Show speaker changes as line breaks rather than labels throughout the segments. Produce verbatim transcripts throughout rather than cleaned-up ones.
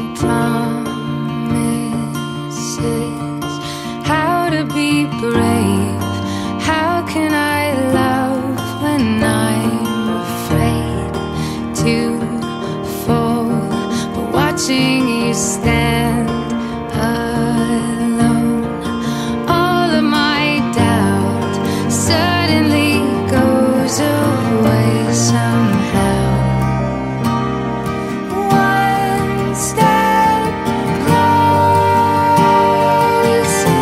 promises, how to be brave. How can I love when I'm afraid to fall? But watching you stand alone, all of my doubt suddenly goes away somehow. One step closer.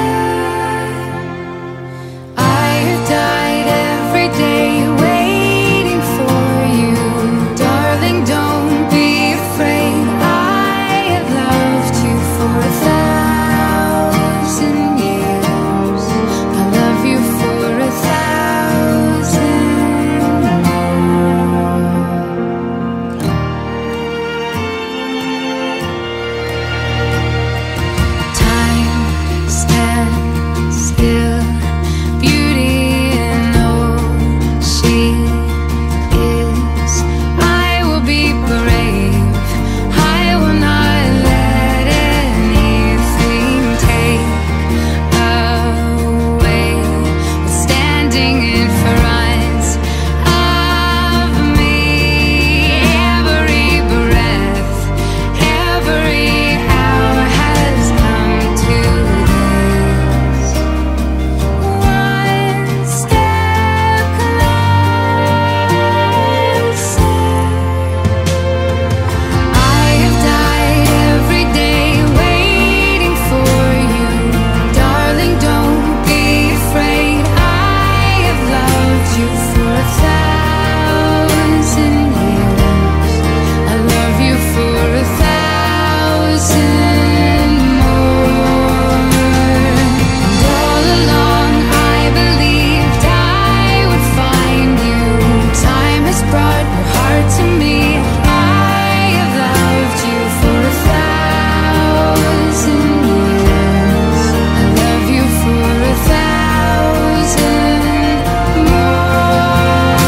I have died every day waiting for you. Darling, don't be afraid. I have loved you for a thousand years. I love you for a thousand more. Time stands still, beauty in all she is. I will be brave. I will not let anything take away what's standing in front of me. Every breath, every hour has come to this. One step closer. I have died every day waiting for you. Darling, don't be afraid. I have loved you for a thousand years. I love you for a thousand more. And all along I believed I would find you. Time has brought your heart to me. I have loved you for a thousand years. I love you for a thousand more.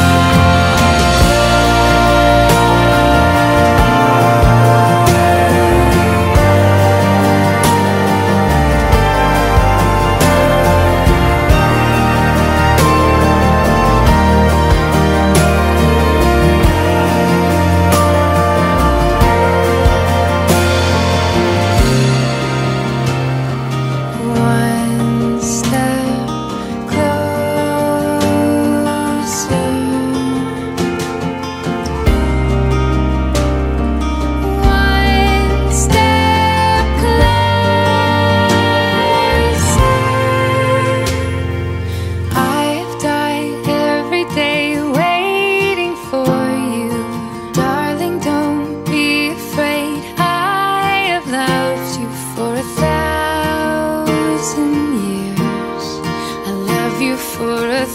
One step closer. One step closer. I have died every day waiting for you. Darling, don't be afraid. I have loved you for a thousand years. I love you for a